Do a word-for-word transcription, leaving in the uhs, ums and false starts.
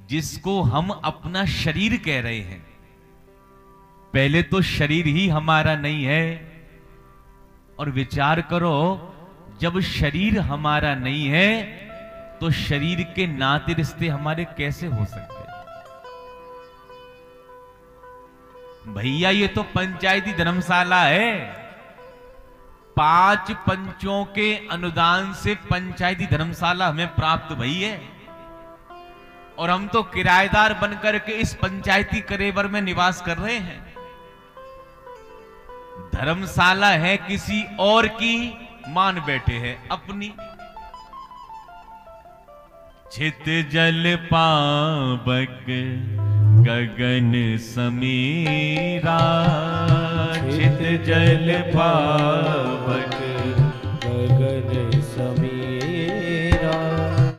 जिसको हम अपना शरीर कह रहे हैं, पहले तो शरीर ही हमारा नहीं है। और विचार करो, जब शरीर हमारा नहीं है तो शरीर के नाते रिश्ते हमारे कैसे हो सकते हैं? भैया ये तो पंचायती धर्मशाला है। पांच पंचों के अनुदान से पंचायती धर्मशाला हमें प्राप्त भई है, और हम तो किराएदार बनकर के इस पंचायती कलेवर में निवास कर रहे हैं। धर्मशाला है किसी और की, मान बैठे हैं अपनी। छित जल पावक गगन समीरा, छित जल पावक